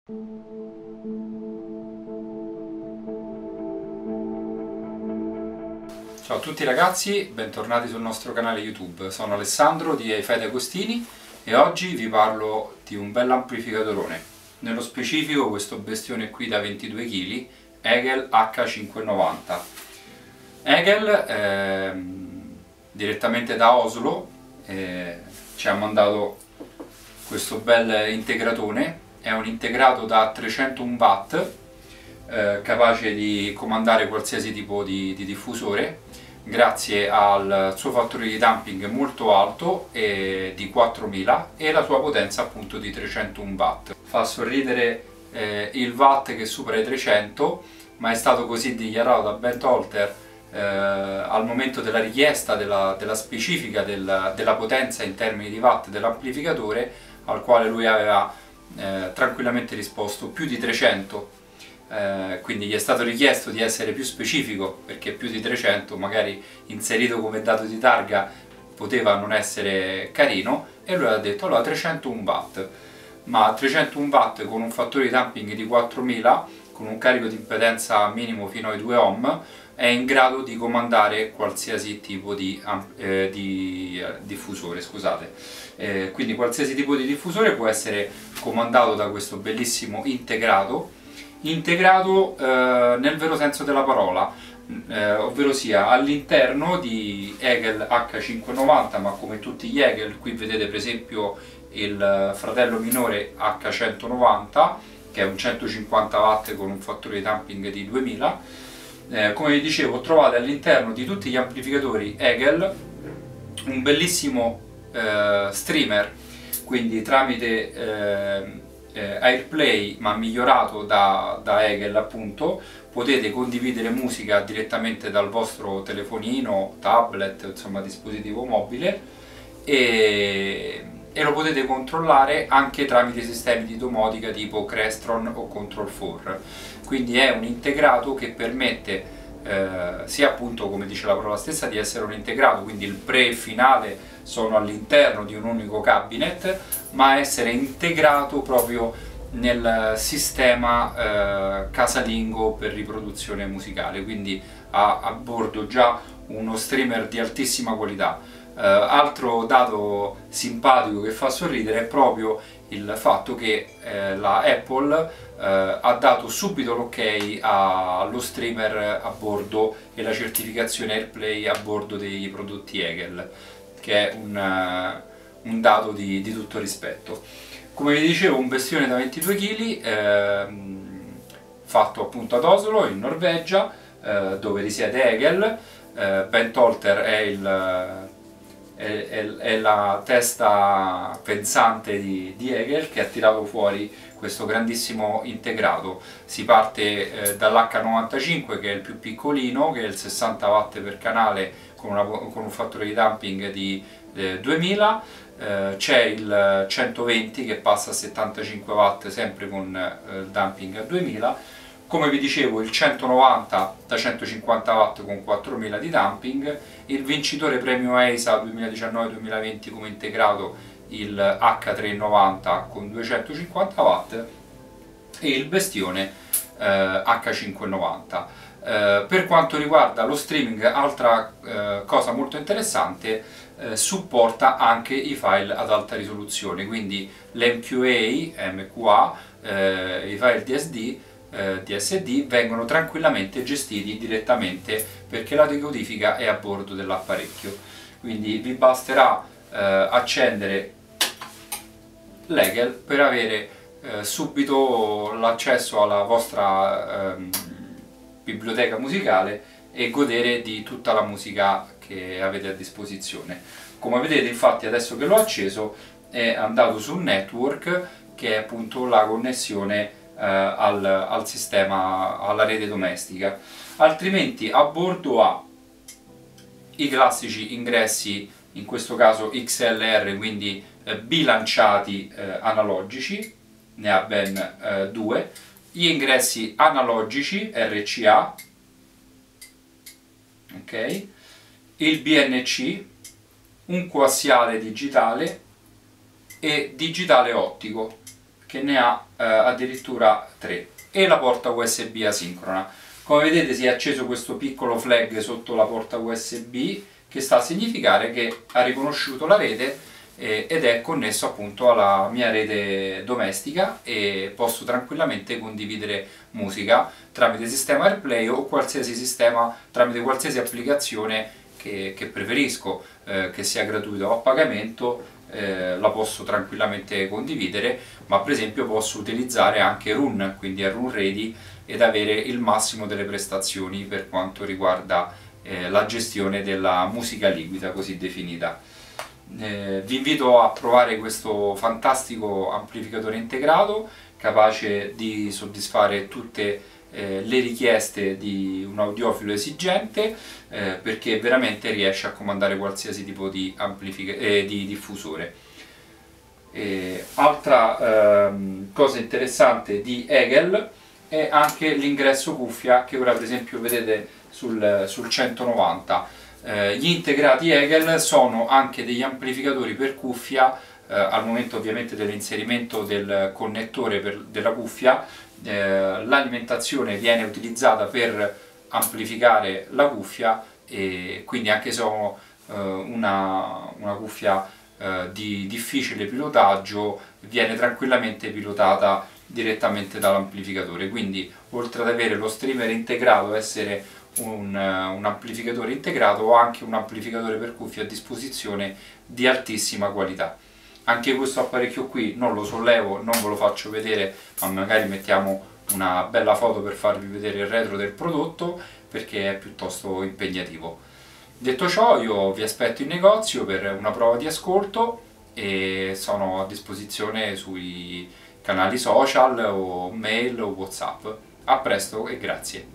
Ciao a tutti ragazzi, bentornati sul nostro canale YouTube. Sono Alessandro di Hi-Fi D'Agostini e oggi vi parlo di un bel amplificatorone. Nello specifico questo bestione qui da 22 kg, Egel H590. Egel, direttamente da Oslo, ci ha mandato questo bel integratone. È un integrato da 301 watt, capace di comandare qualsiasi tipo di diffusore grazie al suo fattore di damping molto alto di 4000 e la sua potenza appunto di 301 watt. Fa sorridere il watt che supera i 300, ma è stato così dichiarato da Ben Tolter al momento della richiesta della specifica della potenza in termini di watt dell'amplificatore, al quale lui aveva tranquillamente risposto più di 300. Quindi gli è stato richiesto di essere più specifico, perché più di 300 magari inserito come dato di targa poteva non essere carino, e lui ha detto allora 301 watt, ma 301 watt con un fattore di damping di 4000, con un carico di impedenza minimo fino ai 2 ohm, è in grado di comandare qualsiasi tipo di diffusore, scusate. Quindi qualsiasi tipo di diffusore può essere comandato da questo bellissimo integrato nel vero senso della parola, ovvero sia all'interno di Egel H590, ma come tutti gli Egel. Qui vedete per esempio il fratello minore H190, che è un 150 watt con un fattore di damping di 2000. Come vi dicevo, trovate all'interno di tutti gli amplificatori Egel un bellissimo streamer, quindi tramite AirPlay, ma migliorato da Egel appunto, potete condividere musica direttamente dal vostro telefonino, tablet, insomma dispositivo mobile, e lo potete controllare anche tramite sistemi di domotica tipo Crestron o Control4. Quindi è un integrato che permette sia appunto, come dice la parola stessa, di essere un integrato, quindi il pre e finale sono all'interno di un unico cabinet, ma essere integrato proprio nel sistema casalingo per riproduzione musicale, quindi ha a bordo già uno streamer di altissima qualità. Altro dato simpatico che fa sorridere è proprio il fatto che la Apple ha dato subito l'ok allo streamer a bordo e la certificazione AirPlay a bordo dei prodotti Egel, che è un dato di tutto rispetto. Come vi dicevo, un bestione da 22 kg, fatto appunto ad Oslo, in Norvegia, dove risiede Egel. Ben Tolter è la testa pensante di Egel, che ha tirato fuori questo grandissimo integrato. Si parte dall'H95, che è il più piccolino, che è il 60 watt per canale con un fattore di damping di 2000. C'è il 120 che passa a 75 watt sempre con dumping a 2000. Come vi dicevo, il 190 da 150 watt con 4000 di dumping, il vincitore premio EISA 2019-2020 come integrato, il H390 con 250 watt, e il bestione H590. Per quanto riguarda lo streaming, altra cosa molto interessante, supporta anche i file ad alta risoluzione, quindi l'MQA, MQA, i file DSD vengono tranquillamente gestiti direttamente, perché la decodifica è a bordo dell'apparecchio. Quindi vi basterà accendere l'Egel per avere subito l'accesso alla vostra biblioteca musicale e godere di tutta la musica che avete a disposizione. Come vedete, infatti, adesso che l'ho acceso è andato sul network, che è appunto la connessione al sistema, alla rete domestica. Altrimenti a bordo ha i classici ingressi, in questo caso XLR, quindi bilanciati analogici, ne ha ben due, gli ingressi analogici RCA, ok, il BNC, un coassiale digitale e digitale ottico, che ne ha addirittura 3, e la porta USB asincrona. Come vedete si è acceso questo piccolo flag sotto la porta USB, che sta a significare che ha riconosciuto la rete ed è connesso appunto alla mia rete domestica, e posso tranquillamente condividere musica tramite sistema AirPlay o qualsiasi sistema, tramite qualsiasi applicazione che preferisco, che sia gratuita o a pagamento. La posso tranquillamente condividere, ma per esempio posso utilizzare anche Run, quindi è Run Ready, ed avere il massimo delle prestazioni per quanto riguarda la gestione della musica liquida così definita. Vi invito a provare questo fantastico amplificatore integrato, capace di soddisfare tutte le richieste di un audiofilo esigente, perché veramente riesce a comandare qualsiasi tipo di diffusore. Altra cosa interessante di Hegel è anche l'ingresso cuffia, che ora per esempio vedete sul 190. Gli integrati Hegel sono anche degli amplificatori per cuffia, al momento ovviamente dell'inserimento del connettore della cuffia. L'alimentazione viene utilizzata per amplificare la cuffia, e quindi anche se ho una cuffia di difficile pilotaggio, viene tranquillamente pilotata direttamente dall'amplificatore. Quindi oltre ad avere lo streamer integrato, essere un amplificatore integrato, ho anche un amplificatore per cuffia a disposizione di altissima qualità. Anche questo apparecchio qui non lo sollevo, non ve lo faccio vedere, ma magari mettiamo una bella foto per farvi vedere il retro del prodotto, perché è piuttosto impegnativo. Detto ciò, io vi aspetto in negozio per una prova di ascolto, e sono a disposizione sui canali social o mail o WhatsApp. A presto e grazie.